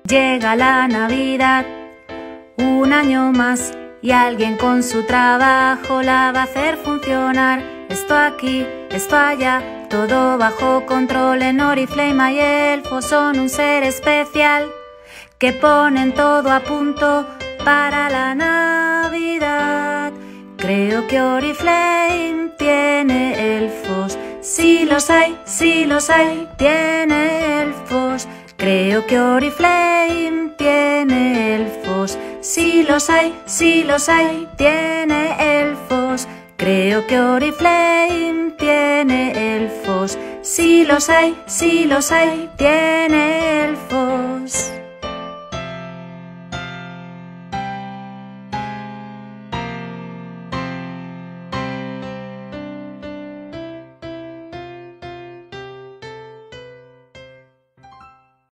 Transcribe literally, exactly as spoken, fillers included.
Llega la Navidad, un año más, y alguien con su trabajo la va a hacer funcionar. Esto aquí, esto allá, todo bajo control. En Oriflame y Elfos son un ser especial que ponen todo a punto para la Navidad. Creo que Oriflame tiene elfos. Sí los hay, sí los hay, tiene elfos. Creo que Oriflame tiene elfos. Sí los hay, sí los hay, tiene elfos. Creo que Oriflame tiene elfos. Sí los hay, sí los hay, tiene elfos.